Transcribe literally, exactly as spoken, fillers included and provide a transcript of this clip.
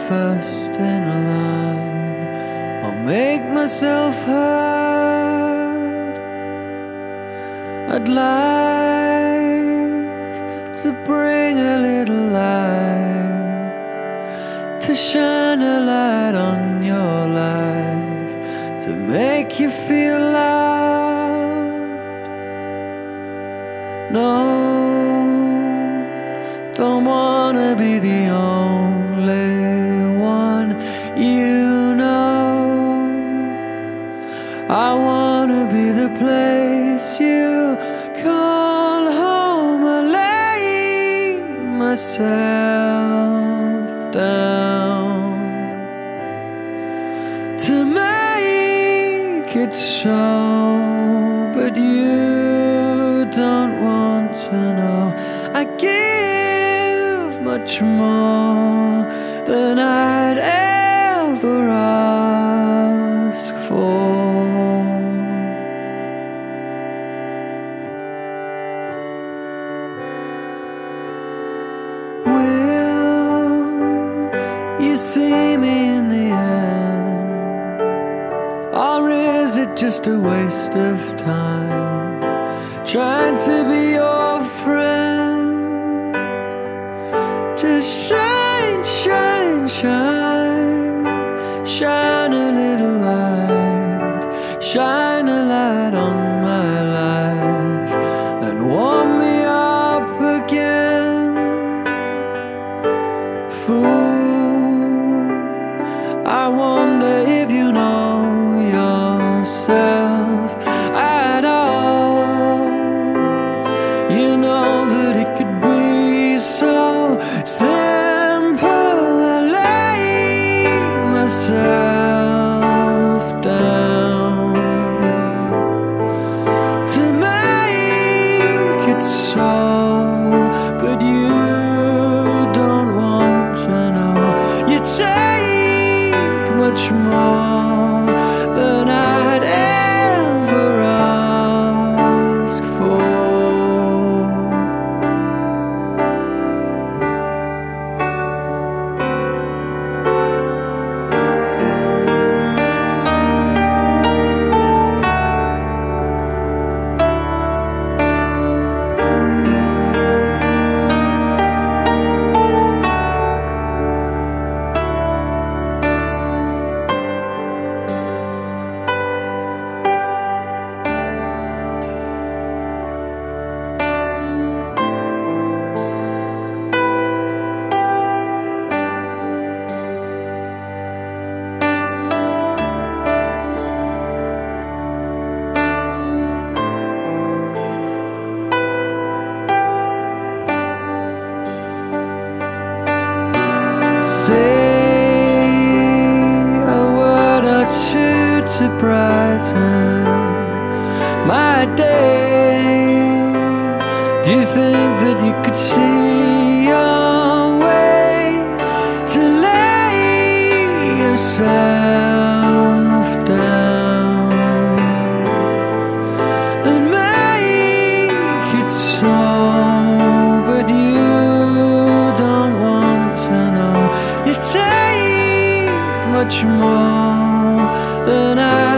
first in line. I'll make myself heard. I'd like to bring a little light, to shine a light on your life, to make you feel loved. No, don't wanna be the only one you know. I wanna be the place you call home. I lay myself down to make it so, but you don't want to know. I give much more than I'd ever ask for. Will you see me in the end, or is it just a waste of time, trying to be your friend? Just shine, shine, shine, shine a little light, shine a light on my life, and warm me up again. Fool, I wonder if you know yourself at all. You know that it could be so simple. I lay myself down to make it so, but you don't want to know. You take much more than I'd ever ask for. Say a word or two to brighten my day. Do you think that you could see your way to lay yourself down and make it so, but you don't want to know. You take much more than I